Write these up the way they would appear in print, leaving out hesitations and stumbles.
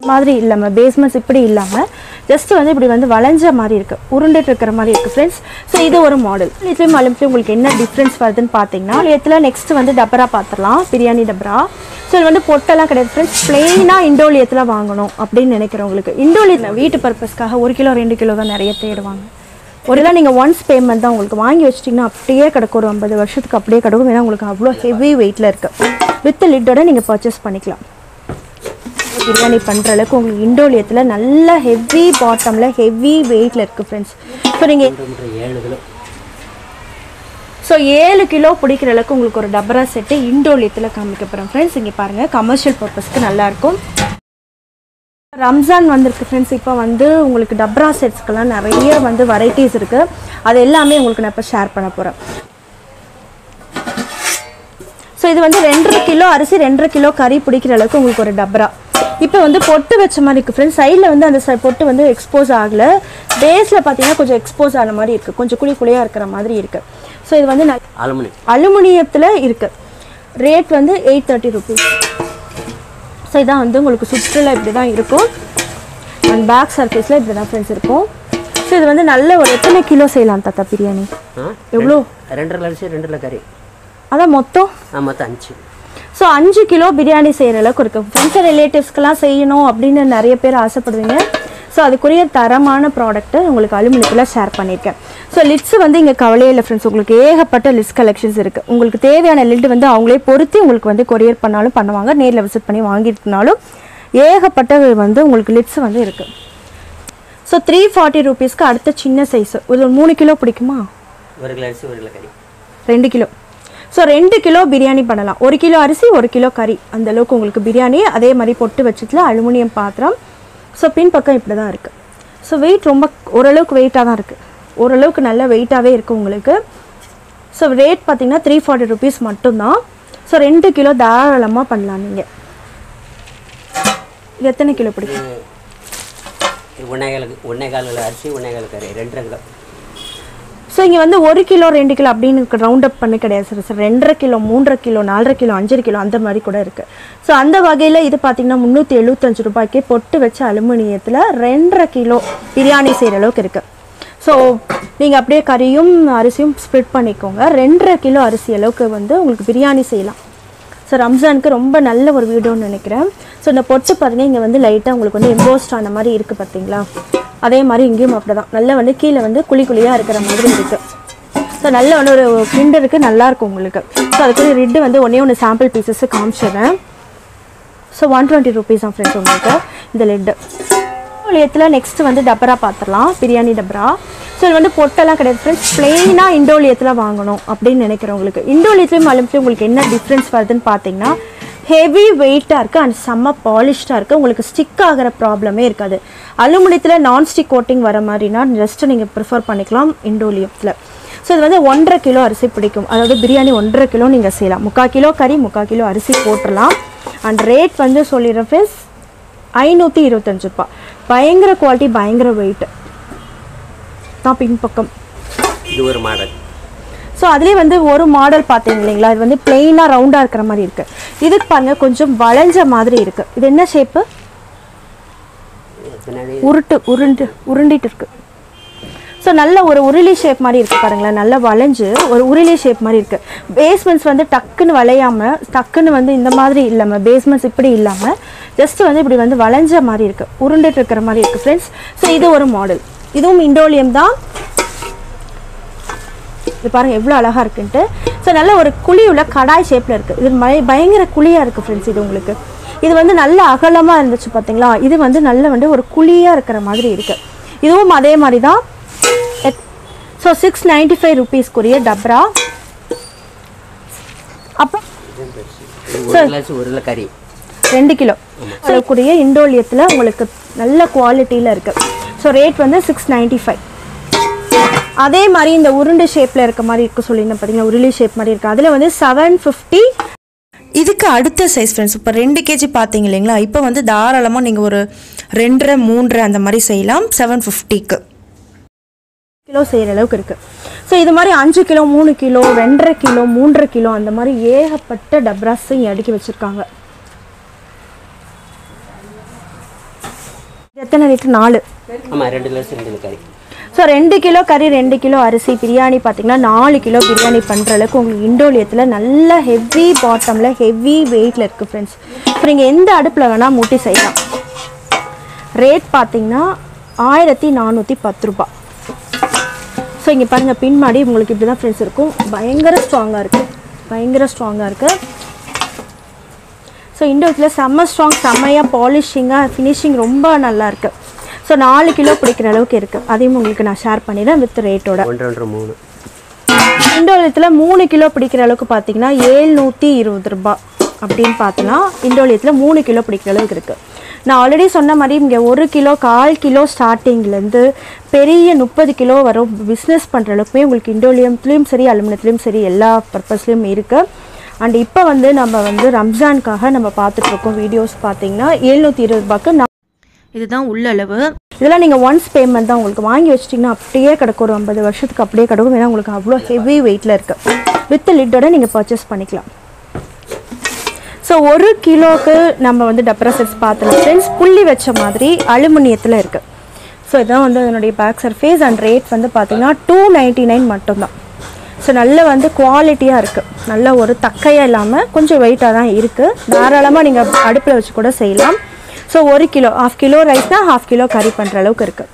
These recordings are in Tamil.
மாதிரி இல்லாம பேஸ்மெண்ட்ஸ் இப்படி இல்லாம ஜஸ்ட் வந்து இப்படி வந்து வளைஞ்ச மாதிரி இருக்கு, உருண்டிட்டு இருக்கிற மாதிரி இருக்கு ஃப்ரெண்ட்ஸ். ஸோ இது ஒரு மாடல். இதுலேயும் அலுமினியம் உங்களுக்கு என்ன டிஃப்ரென்ஸ் வருதுன்னு பார்த்தீங்கன்னா, இதுல நெக்ஸ்ட் வந்து டபரா பார்த்துடலாம், பிரியாணி டபரா. ஸோ இது வந்து பொட்டெல்லாம் கிடையாது ஃப்ரெண்ட்ஸ், பிளெயினாக இண்டோலியத்தில் வாங்கணும் அப்படின்னு நினைக்கிறவங்களுக்கு. இண்டோலியம் வீட்டு பர்பஸ்க்காக 1 கிலோ 2 கிலோ தான் நிறைய தேடுவாங்க. ஒருலாம் நீங்கள் ஒன்ஸ் பேமெண்ட் தான் உங்களுக்கு வாங்கி வச்சிட்டிங்கன்னா அப்படியே கிடக்கும், ஒரு 50 வருஷத்துக்கு அப்படியே கிடக்கும். ஏன்னா உங்களுக்கு அவ்வளோ ஹெவி வெயிட்டில் இருக்குது. வித் லிட்டோட நீங்கள் பர்ச்சேஸ் பண்ணிக்கலாம். பிரியாணி பண்ணுற அளவுக்கு உங்களுக்கு இண்டோலியத்தில் நல்ல ஹெவி பாட்டமில் ஹெவி வெயிட்டில் இருக்குது ஃப்ரெண்ட்ஸ். ஸோ நீங்கள் 7 கிலோ பிடிக்கிற அளவுக்கு உங்களுக்கு ஒரு டபரா செட்டு இண்டோலியத்தில் காமிக்க போகிறேன் ஃப்ரெண்ட்ஸ். இங்கே பாருங்கள், கமர்ஷியல் பர்பஸ்க்கு நல்லாயிருக்கும். ரம்ஜான் வந்திருக்கு ஃப்ரெண்ட்ஸ். இப்போ வந்து உங்களுக்கு டப்ரா செட்ஸ்க்கெல்லாம் நிறைய வந்து வெரைட்டிஸ் இருக்குது. அது எல்லாமே உங்களுக்கு நான் இப்போ ஷேர் பண்ண போகிறேன். ஸோ இது வந்து 2.5 கிலோ அரிசி 2.5 கிலோ கறி பிடிக்கிற அளவுக்கு உங்களுக்கு ஒரு டப்ரா. இப்போ வந்து பொட்டு வச்ச மாதிரி இருக்குது ஃப்ரெண்ட்ஸ். சைடில் வந்து அந்த பொட்டு வந்து எக்ஸ்போஸ் ஆகலை, பேஸில் பார்த்தீங்கன்னா கொஞ்சம் எக்ஸ்போஸ் ஆன மாதிரி இருக்குது, கொஞ்சம் குழியாக இருக்கிற மாதிரி இருக்குது. ஸோ இது வந்து அலுமினியத்தில் இருக்குது. ரேட் வந்து 830 ருபீஸ். ஸோ இதான் வந்து உங்களுக்கு சுற்றில் இப்படி தான் இருக்கும். அண்ட் பேக் சர்ஃபேஸில் இப்படி தான் ஃப்ரெண்ட்ஸ் இருக்கும். ஸோ இது வந்து நல்ல ஒரு எத்தனை கிலோ செய்யலாம் தாத்தா பிரியாணி? எவ்வளோ? 2.5 அரிசி 2.5 கறி, அதான் மொத்தம் 5. ஸோ 5 கிலோ பிரியாணி செய்கிற அளவுக்கு இருக்குது ஃப்ரெண்ட்ஸ். ரிலேட்டிவ்ஸ்க்கெல்லாம் செய்யணும் அப்படின்னு நிறைய பேர் ஆசைப்படுவீங்க. ஸோ அதுக்குரிய தரமான ப்ராடக்ட்டு உங்களுக்கு அலுமினியத்தில் ஷேர் பண்ணியிருக்கேன். ஸோ லிட்ஸ் வந்து இங்கே கவலையே இல்லை ஃப்ரெண்ட்ஸ், உங்களுக்கு ஏகப்பட்ட லிட்ஸ் கலெக்ஷன்ஸ் இருக்குது. உங்களுக்கு தேவையான லிட் வந்து அவங்களே பொருத்தி உங்களுக்கு வந்து கொரியர் பண்ணாலும் பண்ணுவாங்க, நேரில் விசிட் பண்ணி வாங்கிட்டுனாலும் ஏகப்பட்ட வந்து உங்களுக்கு லிட்ஸ் வந்து இருக்குது. ஸோ 340 ருபீஸ்க்கு அடுத்த சின்ன சைஸு ஒரு 3 கிலோ பிடிக்குமா? 1 கிலோ அரிசி 1 கிலோ கறி 2 கிலோ. ஸோ 2 கிலோ பிரியாணி பண்ணலாம். 1 கிலோ அரிசி 1 கிலோ கறி, அந்தளவுக்கு உங்களுக்கு பிரியாணி. அதே மாதிரி பொட்டு வச்சதுல அலுமினியம் பாத்திரம். ஸோ பின்பக்கம் இப்படி தான் இருக்குது. ஸோ வெயிட் ரொம்ப ஓரளவுக்கு வெயிட்டாக தான் இருக்குது, ஓரளவுக்கு நல்ல வெயிட்டாகவே இருக்குது உங்களுக்கு. ஸோ ரேட் பார்த்தீங்கன்னா 340 ருபீஸ் மட்டும்தான். ஸோ 2 கிலோ தாராளமாக பண்ணலாம் நீங்கள். இது எத்தனை கிலோ பிடிக்கும்? 1.25 அரிசி 1.25 கறி 2.5 கிலோ. ஸோ இங்கே வந்து 1 கிலோ 2 கிலோ அப்படின்னு ரவுண்ட் அப் பண்ணி கிடையாது sir. Sir 2.5 kilo 3.5 kilo 4.5 kilo 5 kilo அந்த மாதிரி கூட இருக்குது. ஸோ அந்த வகையில் இது பார்த்தீங்கன்னா 375 ரூபாய்க்கு பொட்டு வச்ச அலுமினியத்தில் 2.5 கிலோ பிரியாணி செய்கிற அளவுக்கு இருக்குது. ஸோ நீங்கள் அப்படியே கறியும் அரிசியும் ஸ்ப்ளிட் பண்ணிக்கோங்க. 2.5 கிலோ அரிசி அளவுக்கு வந்து உங்களுக்கு பிரியாணி செய்யலாம். ஸோ ரம்ஜானுக்கு ரொம்ப நல்ல ஒரு வீடியோன்னு நினைக்கிறேன். ஸோ இந்த பொட்டு பாருங்கள், இங்கே வந்து லைட்டாக உங்களுக்கு வந்து எம்போஸ்ட் ஆன மாதிரி இருக்குது பார்த்தீங்களா? அதே மாதிரி இங்கேயும் அப்படி தான் நல்லா வந்து கீழே வந்து குழியாக இருக்கிற மாதிரி இருக்குது. ஸோ நல்ல வந்து ஒரு கிண்டருக்கு நல்லாயிருக்கும் உங்களுக்கு. ஸோ அதுக்கு ரிட்டு வந்து ஒன்று சாம்பிள் பீசஸ் காமிச்சிடுறேன். ஸோ 120 ருபீஸ் தான் ஃப்ரெண்ட்ஸ் உங்களுக்கு இந்த லிட்டு. இண்டோலியத்தில் நெக்ஸ்ட் வந்து டபரா பார்த்துடலாம், பிரியாணி டபரா. ஸோ இது வந்து பொட்டெல்லாம் கிடையாது ஃப்ரெண்ட்ஸ், பிளெயினாக இண்டோலியத்தில் வாங்கணும் அப்படின்னு நினைக்கிறவங்களுக்கு. இண்டோலியத்துலேயும் அலுமினியம் உங்களுக்கு என்ன டிஃப்ரென்ஸ் வருதுன்னு பார்த்தீங்கன்னா, ஹெவி வெயிட்டாக இருக்குது அண்ட் செம்ம பாலிஷ்டாக இருக்குது. உங்களுக்கு ஸ்டிக் ஆகிற ப்ராப்ளமே இருக்காது. அலுமினியத்தில் நான்ஸ்டிக் கோட்டிங் வர மாதிரினா ஜஸ்ட்டு நீங்கள் ப்ரிஃபர் பண்ணிக்கலாம் இண்டோலியத்தில். ஸோ இது வந்து 1.5 கிலோ அரிசி பிடிக்கும், அதாவது பிரியாணி 1.5 கிலோ நீங்கள் செய்யலாம். 3/4 கிலோ கறி 3/4 கிலோ அரிசி போட்டுடலாம். அண்ட் ரேட் வந்து சொல்லிடுறேன் ஃப்ரெண்ட்ஸ், 525 ரூபா. பயங்கர குவாலிட்டி, பயங்கர வெயிட் தான். பின்பக்கம் இது ஒரு மாடல். ஸோ அதுலேயே வந்து ஒரு மாடல் பார்த்தீங்க இல்லைங்களா, இது வந்து பிளெயினாக ரவுண்டாக இருக்கிற மாதிரி இருக்குது. இதுக்கு பாருங்கள் கொஞ்சம் வளைஞ்ச மாதிரி இருக்குது. இது என்ன ஷேப்பு? உருண்டிட்டு இருக்கு. ஸோ நல்ல ஒரு உருளி ஷேப் மாதிரி இருக்குது பாருங்களேன், நல்லா வளைஞ்சு ஒரு உருளி ஷேப் மாதிரி இருக்குது. பேஸ்மெண்ட்ஸ் வந்து டக்குன்னு வளையாமல், டக்குன்னு வந்து இந்த மாதிரி இல்லாமல், பேஸ்மெண்ட்ஸ் இப்படி இல்லாமல் ஜஸ்ட் வந்து இப்படி வந்து வளைஞ்ச மாதிரி இருக்குது, உருண்டிட்டு இருக்கிற மாதிரி இருக்குது ஃப்ரெண்ட்ஸ். ஸோ இது ஒரு மாடல், இதுவும் இண்டோலியம் தான். இது பாருங்கள் எவ்வளோ அழகாக இருக்குன்ட்டு. ஸோ நல்ல ஒரு குழி உள்ள கடாய் ஷேப்பில் இருக்குது. இது பயங்கர குழியாக இருக்குது ஃப்ரெண்ட்ஸ். இது உங்களுக்கு இது வந்து நல்ல அகலமாக இருந்துச்சு பார்த்தீங்களா, இது வந்து நல்ல வந்து ஒரு குழியாக இருக்கிற மாதிரி இருக்குது. இதுவும் அதே மாதிரி தான். ஸோ 695 ருபீஸ்க்குரிய டப்ரா. அப்புறம் 2 கிலோ கூடிய இண்டோலியத்தில் உங்களுக்கு நல்ல குவாலிட்டியில் இருக்குது. ஸோ ரேட் வந்து 695. அதே மாதிரி இந்த உருண்டை ஷேப்பில் இருக்க மாதிரி இருக்குது சொல்லியிருந்தேன் பார்த்தீங்கன்னா, உருளி ஷேப் மாதிரி இருக்குது. அதில் வந்து 750. இதுக்கு அடுத்த சைஸ் ஃப்ரெண்ட்ஸ், இப்போ 2 kg பார்த்தீங்க இல்லைங்களா, இப்போ வந்து தாராளமாக நீங்கள் ஒரு 2.5 3 அந்த மாதிரி செய்யலாம். 750க்கு கிலோ செய்கிற அளவுக்கு இருக்குது. ஸோ இது மாதிரி 5 கிலோ 3 கிலோ 2.5 கிலோ 3.5 கிலோ அந்த மாதிரி ஏகப்பட்ட டப்ராஸையும் அடுக்கி வச்சுருக்காங்க. எத்தனை லிட்டர்? 4. ஆமாம், 2 லிட்டர் 2 கறி. ஸோ 2 கிலோ கறி 2 கிலோ அரிசி பிரியாணி பார்த்தீங்கன்னா 4 கிலோ பிரியாணி பண்ணுற அளவுக்கு உங்களுக்கு இண்டோலியத்தில் நல்ல ஹெவி பாட்டமில் ஹெவி வெயிட்டில் இருக்குது ஃப்ரெண்ட்ஸ். இப்போ நீங்கள் எந்த அடுப்பில் வேணால் மூட்டி செய்யலாம். ரேட் பார்த்தீங்கன்னா 1410 ரூபா. ஸோ இங்கே பாருங்கள், பின்மாடி உங்களுக்கு இப்படி தான் ஃப்ரெண்ட்ஸ் இருக்கும். பயங்கர ஸ்ட்ராங்காக இருக்குது. ஸோ இண்டோலியத்தில் செம்ம ஸ்ட்ராங், செம்மையாக பாலிஷிங்காக ஃபினிஷிங் ரொம்ப நல்லா இருக்குது. ஸோ 4 கிலோ பிடிக்கிற அளவுக்கு இருக்குது. அதையும் உங்களுக்கு நான் ஷேர் பண்ணிடுறேன் வித் ரேட்டோட. 1.3 இண்டோலியத்தில் 3 கிலோ பிடிக்கிற அளவுக்கு பார்த்தீங்கன்னா 720 ரூபா அப்படின்னு பார்த்தோன்னா இண்டோலியத்தில் 3 கிலோ பிடிக்கிற அளவுக்கு இருக்குது. நான் ஆல்ரெடி சொன்ன மாதிரி இங்கே 1 கிலோ 1/4 கிலோ ஸ்டார்டிங்லேருந்து பெரிய 30 கிலோ வரும் பிஸ்னஸ் பண்ணுற அளவுக்குமே உங்களுக்கு இண்டோலியம்லேயும் சரி அலுமினியத்துலேயும் சரி எல்லா பர்பஸ்லேயும் இருக்குது. அண்ட் இப்போ வந்து நம்ம வந்து ரம்ஜானுக்காக நம்ம பார்த்துட்ருக்கோம் வீடியோஸ் பார்த்தீங்கன்னா 720 ரூபாய்க்கு இதுதான் உள்ள அளவு. இதெல்லாம் நீங்கள் ஒன்ஸ் பேமெண்ட் தான். உங்களுக்கு வாங்கி வச்சிட்டிங்கன்னா அப்படியே கிடக்கும், ஒரு 50 வருஷத்துக்கு அப்படியே கிடக்கும். ஏன்னா உங்களுக்கு அவ்வளோ ஹெவி வெயிட்டில் இருக்குது. வித் லிட்டோட நீங்கள் பர்ச்சேஸ் பண்ணிக்கலாம். ஸோ 1 கிலோவுக்கு நம்ம வந்து டப்ரா செட்ஸ் பார்த்துலாம் ஃப்ரெண்ட்ஸ். புள்ளி வச்ச மாதிரி அலுமினியத்தில் இருக்குது. ஸோ இதான் வந்து அதனுடைய பேக் சர்ஃபேஸ். அண்ட் ரேட் வந்து பார்த்தீங்கன்னா 299 மட்டும்தான். ஸோ நல்ல வந்து குவாலிட்டியாக இருக்குது. நல்ல ஒரு தக்கையாக இல்லாமல் கொஞ்சம் வெயிட்டாக தான் இருக்குது. தாராளமாக நீங்கள் அடுப்பில் வச்சு கூட செய்யலாம். ஸோ 1 கிலோ 1/2 கிலோ ரைஸ்னால் 1/2 கிலோ கறி பண்ணுற அளவுக்கு இருக்குது.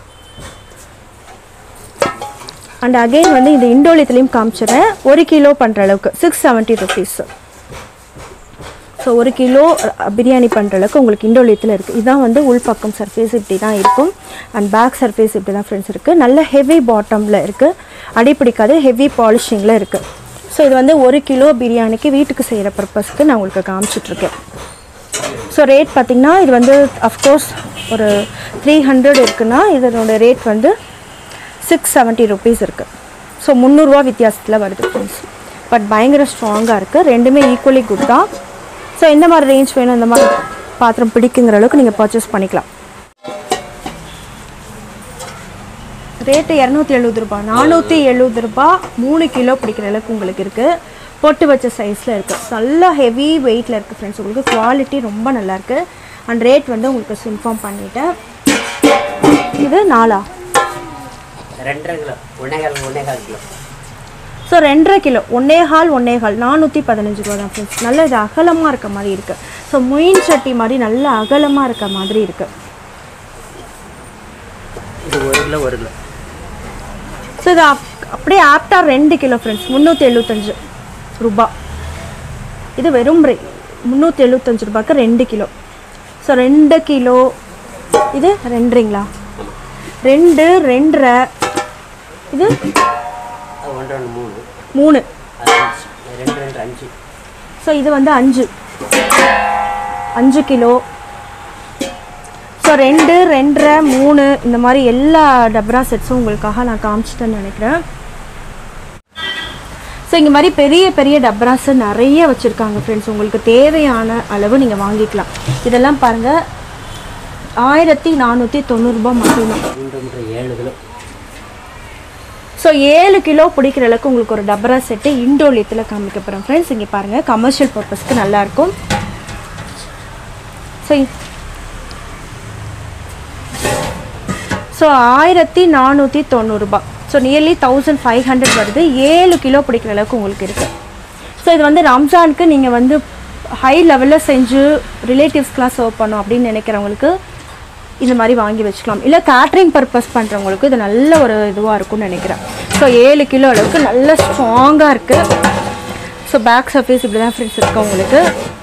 அண்ட் அகெயின் வந்து இந்த இண்டோலியத்துலேயும் காமிச்சிடுறேன். 1 கிலோ பண்ணுற அளவுக்கு 670 ருபீஸ். ஸோ 1 கிலோ பிரியாணி பண்ணுற அளவுக்கு உங்களுக்கு இண்டோலியத்தில் இருக்குது. இதுதான் வந்து உள்பக்கம் சர்ஃபேஸ் இப்படி தான் இருக்கும். அண்ட் பேக் சர்ஃபேஸ் இப்படி தான் ஃப்ரெண்ட்ஸ் இருக்குது. நல்ல ஹெவி பாட்டமில் இருக்குது, அடிப்பிடிக்காது, ஹெவி பாலிஷிங்கில் இருக்குது. ஸோ இது வந்து 1 கிலோ பிரியாணிக்கு வீட்டுக்கு செய்கிற பர்பஸ்க்கு நான் உங்களுக்கு காமிச்சிட்ருக்கேன். ஸோ ரேட் பார்த்திங்கன்னா இது வந்து அஃப்கோர்ஸ் ஒரு 300 இருக்குன்னா இதனோட ரேட் வந்து 670 ருபீஸ் இருக்குது. ஸோ 300 ரூபா வித்தியாசத்தில் வருது ஃப்ரெண்ட்ஸ். பட் பயங்கர ஸ்ட்ராங்காக இருக்குது. ரெண்டுமே ஈக்குவலி குட் தான். ஸோ இந்த மாதிரி ரேஞ்ச் வேணும், இந்த மாதிரி பாத்திரம் பிடிக்குங்கிற அளவுக்கு நீங்கள் பர்ச்சேஸ் பண்ணிக்கலாம். ரேட்டு 270 ரூபா, 470 ரூபா. 3 கிலோ பிடிக்கிற அளவுக்கு உங்களுக்கு இருக்குது. பொட்டு வச்ச சைஸில் இருக்குது. நல்லா ஹெவி வெயிட்டில் இருக்குது ஃப்ரெண்ட்ஸ். உங்களுக்கு குவாலிட்டி ரொம்ப நல்லாயிருக்கு. அண்ட் ரேட் வந்து உங்களுக்கு இன்ஃபார்ம் பண்ணிவிட்டேன். இது 4 2.5 கிலோ 1.5 கிலோ. ஸோ 2.5 கிலோ 1.5 415 ரூபா தான் ஃப்ரெண்ட்ஸ். நல்ல இது அகலமாக இருக்க மாதிரி இருக்குது. ஸோ மீன் சட்டி மாதிரி நல்ல அகலமாக இருக்க மாதிரி இருக்குது. இது 1 கிலோ 1 கிலோ. ஸோ இது அப்படியே ஆப்டா 2 கிலோ ஃப்ரெண்ட்ஸ் 375 ரூபா. இது வெறும் 375 ரூபாய்க்கு 2 கிலோ. ஸோ 2 கிலோ இது 2ங்களா 2 2.5 இது 3 5. ஸோ இது வந்து 5 கிலோ. ஸோ 2 2.5 3 இந்த மாதிரி எல்லா டப்ரா செட்ஸும் உங்களுக்காக நான் காமிச்சிட்டேன்னு நினைக்கிறேன். ஸோ இங்கே மாதிரி பெரிய பெரிய டப்ராஸு நிறைய வச்சுருக்காங்க ஃப்ரெண்ட்ஸ். உங்களுக்கு தேவையான அளவு நீங்கள் வாங்கிக்கலாம். இதெல்லாம் பாருங்கள் 1490 ரூபா மட்டும்தான். 7 கிலோ. ஸோ 7 கிலோ பிடிக்கிற அளவுக்கு உங்களுக்கு ஒரு டப்ரா செட்டு இண்டோலியத்தில் காமிக்க போகிறேன் ஃப்ரெண்ட்ஸ். இங்கே பாருங்கள், கமர்ஷியல் பர்பஸ்க்கு நல்லாயிருக்கும். ஸோ 1490 ரூபா. ஸோ நியர்லி 1500 வருது. 7 கிலோ பிடிக்கிற அளவுக்கு உங்களுக்கு இருக்குது. ஸோ இது வந்து ரம்ஜானுக்கு நீங்கள் வந்து ஹை லெவலில் செஞ்சு ரிலேட்டிவ்ஸ்க்கெலாம் சர்வ் பண்ணோம் அப்படின்னு நினைக்கிறவங்களுக்கு இந்த மாதிரி வாங்கி வச்சுக்கலாம். இல்லை கேட்ரிங் பர்பஸ் பண்ணுறவங்களுக்கு இது நல்ல ஒரு இதுவாக இருக்கும்னு நினைக்கிறேன். ஸோ 7 கிலோ அளவுக்கு நல்ல ஸ்ட்ராங்காக இருக்குது. ஸோ பேக் சர்ஃபேஸ் இப்படி தான் ஃப்ரெண்ட்ஸ் இருக்குது உங்களுக்கு.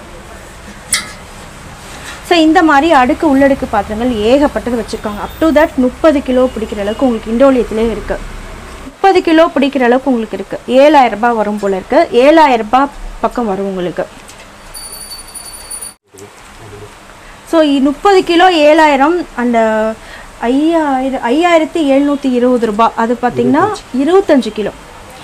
ஸோ இந்த மாதிரி அடுக்கு உள்ளடுக்கு பாத்திரங்கள் ஏகப்பட்டது வச்சுருக்காங்க. அப் டு தட் 30 கிலோ பிடிக்கிற அளவுக்கு உங்களுக்கு இண்டோலியத்திலே இருக்குது. 30 கிலோ பிடிக்கிற அளவுக்கு உங்களுக்கு இருக்குது. 7000 ரூபாய் வரும் போல் இருக்குது. 7000 ரூபாய் பக்கம் வரும் உங்களுக்கு. ஸோ 30 கிலோ 7000 அண்ட் 5720 ரூபாய். அது பார்த்தீங்கன்னா 25 கிலோ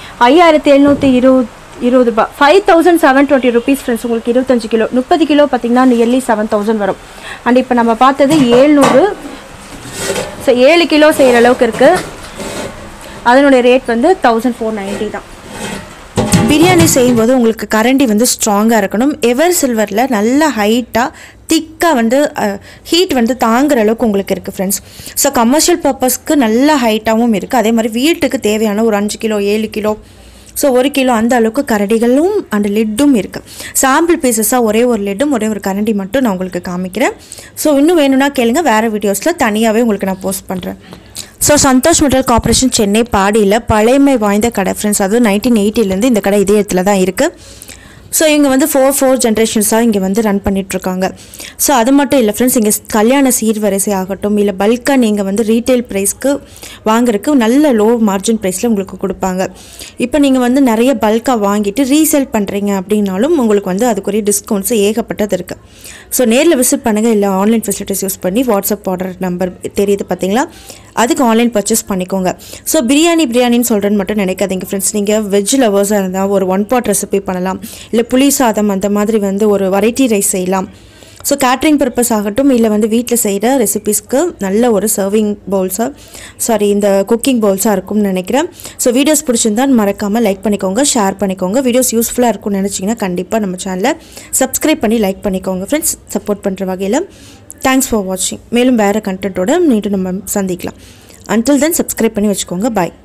5720 ரூபாய். 5720 ருபீஸ் ஃப்ரெண்ட்ஸ் உங்களுக்கு 25 கிலோ. 30 கிலோ பார்த்தீங்கன்னா நியர்லி 7000 வரும். அண்ட் இப்போ நம்ம பார்த்தது 700. ஸோ 7 கிலோ செய்கிற அளவுக்கு இருக்குது. அதனுடைய ரேட் வந்து 1490 தான். பிரியாணி செய்யும்போது உங்களுக்கு கரண்டி வந்து ஸ்ட்ராங்காக இருக்கணும். எவர் சில்வரில் நல்ல ஹைட்டாக திக்காக வந்து ஹீட் வந்து தாங்குற அளவுக்கு உங்களுக்கு இருக்குது ஃப்ரெண்ட்ஸ். ஸோ கமர்ஷியல் பர்பஸ்க்கு நல்ல ஹைட்டாகவும் இருக்குது. அதே மாதிரி வீட்டுக்கு தேவையான ஒரு 5 கிலோ 7 கிலோ ஸோ 1 கிலோ அந்த அளவுக்கு கரண்டிகளும் அந்த லிட்டும் இருக்குது. சாம்பிள் பீசஸாக ஒரே ஒரு லிட்டும் ஒரே ஒரு கரண்டி மட்டும் நான் உங்களுக்கு காமிக்கிறேன். ஸோ இன்னும் வேணும்னா கேளுங்க, வேறு வீடியோஸில் தனியாகவே உங்களுக்கு நான் போஸ்ட் பண்ணுறேன். So Santosh metal corporation Chennai பாடியில் பழைமை வாய்ந்த கடை ஃப்ரெண்ட்ஸ். அதுவும் 1980லேருந்து இந்த கடை இதே இடத்துல தான் இருக்குது. ஸோ இங்கே வந்து 4 ஜென்ரேஷன்ஸாக இங்கே வந்து ரன் பண்ணிகிட்ருக்காங்க. ஸோ அது மட்டும் இல்லை ஃப்ரெண்ட்ஸ், இங்கே கல்யாண சீர்வரிசை ஆகட்டும் இல்லை பல்காக நீங்கள் வந்து ரீட்டைல் ப்ரைஸ்க்கு வாங்குறதுக்கு நல்ல லோ மார்ஜின் ப்ரைஸில் உங்களுக்கு கொடுப்பாங்க. இப்போ நீங்கள் வந்து நிறைய பல்காக வாங்கிட்டு ரீசேல் பண்ணுறீங்க அப்படின்னாலும் உங்களுக்கு வந்து அதுக்குரிய டிஸ்கவுண்ட்ஸ் ஏகப்பட்டது இருக்குது. ஸோ நேரில் விசிட் பண்ணுங்கள், இல்லை ஆன்லைன் ஃபெசிலிட்டிஸ் யூஸ் பண்ணி வாட்ஸ்அப் ஆர்டர் நம்பர் தெரியுது பார்த்தீங்களா, அதுக்கு ஆன்லைன் பர்ச்சேஸ் பண்ணிக்கோங்க. ஸோ பிரியாணின்னு சொல்கிறேன்னு மட்டும் நினைக்காதீங்க ஃப்ரெண்ட்ஸ். நீங்கள் வெஜ் லவர்ஸாக இருந்தால் ஒரு 1 pot ரெசிபி பண்ணலாம், இல்லை புளி சாதம் அந்த மாதிரி வந்து ஒரு வெரைட்டி ரைஸ் செய்யலாம். ஸோ கேட்ரிங் பர்பஸ் ஆகட்டும் இல்லை வந்து வீட்டில் செய்கிற ரெசிபீஸ்க்கு நல்ல ஒரு சர்விங் பவுல்ஸாக இந்த குக்கிங் பவுல்ஸாக இருக்கும்னு நினைக்கிறேன். ஸோ வீடியோஸ் பிடிச்சிருந்தால் மறக்காமல் லைக் பண்ணிக்கோங்க, ஷேர் பண்ணிக்கோங்க. வீடியோஸ் யூஸ்ஃபுல்லாக இருக்கும்னு நினச்சிங்கன்னா கண்டிப்பாக நம்ம சேனலை சப்ஸ்கிரைப் பண்ணி லைக் பண்ணிக்கோங்க ஃப்ரெண்ட்ஸ். சப்போர்ட் பண்ணுற வகையில் தேங்க்ஸ் ஃபார் வாட்சிங். மேலும் வேறு கண்டென்ட்டோட மீண்டும் நம்ம சந்திக்கலாம். அன்டில் தென் சப்ஸ்கிரைப் பண்ணி வச்சுக்கோங்க. பாய்.